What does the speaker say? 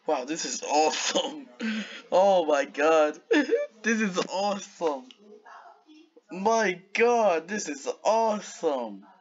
Wow, this is awesome. Oh my god. This is awesome. My god, this is awesome.